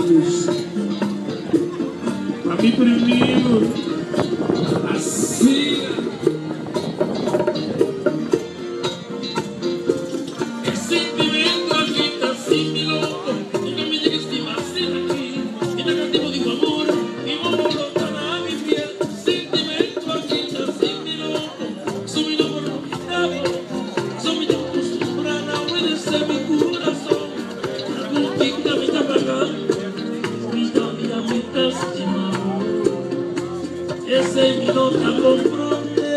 anos. A mim primeiro, assim. El sentimento agita sin mi loco, nunca me llegues a estimar sin aquí. Y negativo digo amor, y amor botará mi piel. Sentimento agita sin mi loco, subido por lo quitado. Soy mi acostumbrada, obedece mi corazón. La música me está pagando, mi vida me está estimando. Ese mi nota comprende.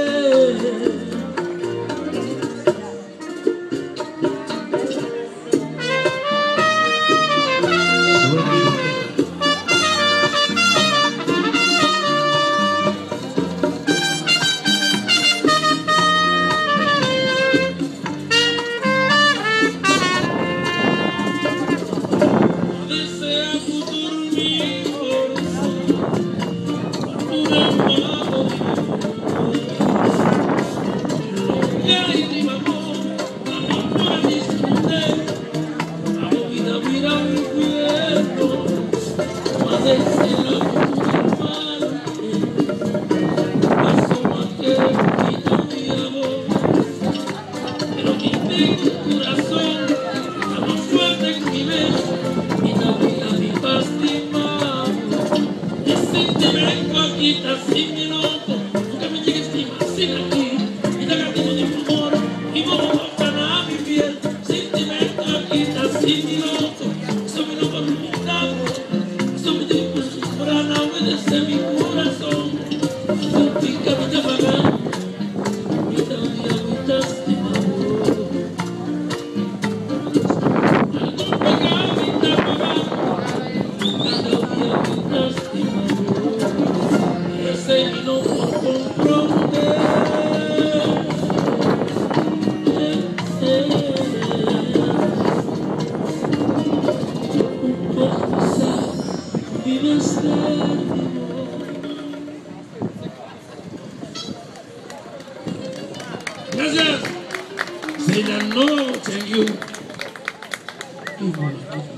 Gracias. Se la noche, you.